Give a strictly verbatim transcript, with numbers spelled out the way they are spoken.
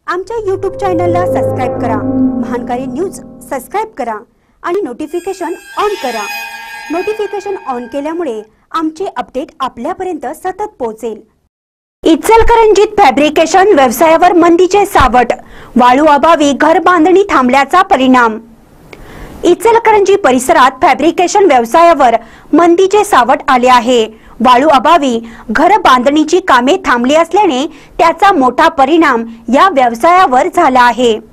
आमच्या यूट्यूब चॅनलला सबस्क्राइब करा, महानकारी न्यूज सबस्क्राइब करा आणि नोटिफिकेशन ऑन करा। नोटिफिकेशन ऑन केल्यामुळे आमचे अपडेट आपल्यापर्यंत सतत पोहोचेल। इचलकरंजीत फॅब्रिकेशन व्यवसायावर मंदीचे सावट, वाळू अभावी घर बांधणी थांबल्याचा परिणाम। इचलकरंजी परिसरात फॅब्रिकेशन व्यवसायावर मंदीचे सावट आले आहे। वाळू अभावी घर बांधणीची कामे थांबली असल्याने त्याचा मोठा परिणाम या व्यवसायावर झाला आहे।